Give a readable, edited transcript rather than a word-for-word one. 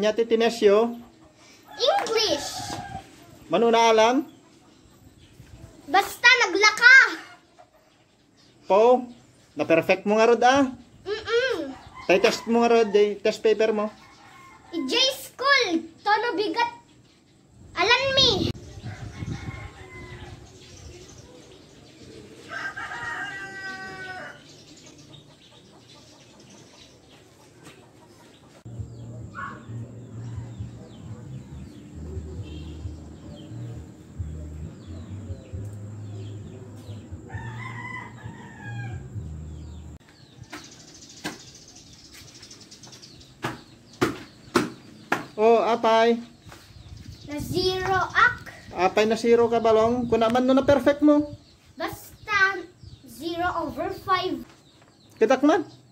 niya titinesyo? English. Mano na alam? Basta naglaka. Po, na-perfect mo nga rod Tay test mo nga rod, test paper mo. I-J school. Tono bigat. Alan mi. Oh, apay. Na zero ak. Apay na 0 ka balong. Kung naman no na perfect mo. Basta 0/5. Kitak man.